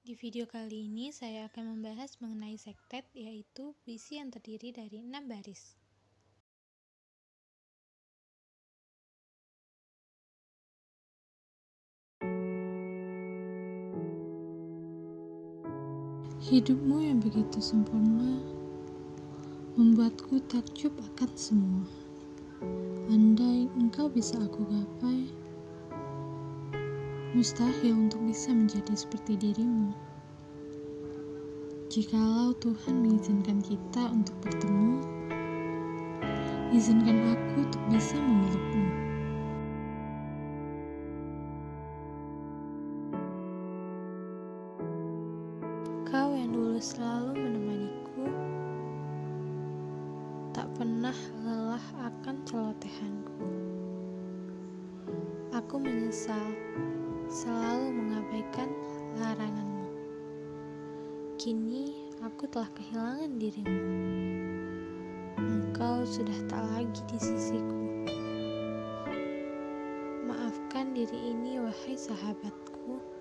Di video kali ini saya akan membahas mengenai sektet, yaitu puisi yang terdiri dari 6 baris. Hidupmu yang begitu sempurna membuatku takjub akan semua. Andai engkau bisa aku gapai, mustahil untuk bisa menjadi seperti dirimu. Jikalau Tuhan mengizinkan kita untuk bertemu, izinkan aku untuk bisa memelukmu. Kau yang dulu selalu menemaniku, tak pernah lelah akan celotehanku. Aku menyesal selalu mengabaikan laranganmu. Kini aku telah kehilangan dirimu. Engkau sudah tak lagi di sisiku. Maafkan diri ini, wahai sahabatku.